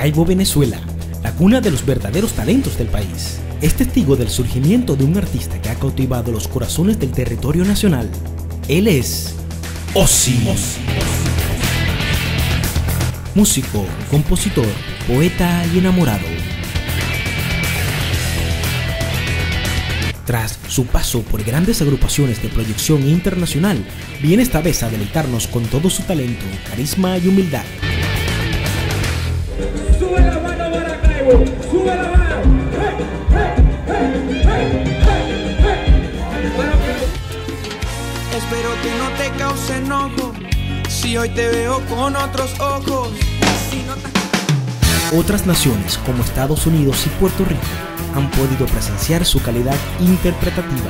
Maracaibo, Venezuela, la cuna de los verdaderos talentos del país. Es testigo del surgimiento de un artista que ha cautivado los corazones del territorio nacional. Él es Ozzy. Músico, compositor, poeta y enamorado. Tras su paso por grandes agrupaciones de proyección internacional, viene esta vez a deleitarnos con todo su talento, carisma y humildad. ¡Sube la mano, Maracaibo! ¡Sube la mano! ¡Hey, hey, hey, hey, hey! Espero que no te cause enojo si hoy te veo con otros ojos. Si no te... Otras naciones como Estados Unidos y Puerto Rico han podido presenciar su calidad interpretativa.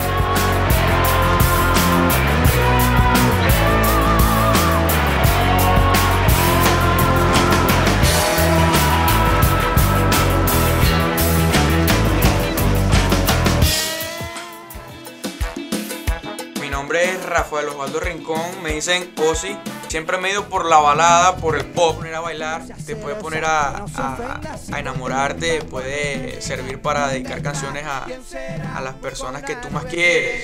Mi nombre es Rafael Osvaldo Rincón, me dicen Ozzy. Siempre me he ido por la balada, por el pop, poner a bailar, te puede poner a enamorarte, puede servir para dedicar canciones a las personas que tú más quieres.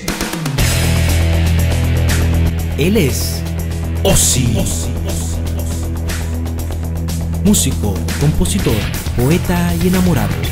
Él es Ozzy. Músico, compositor, poeta y enamorado.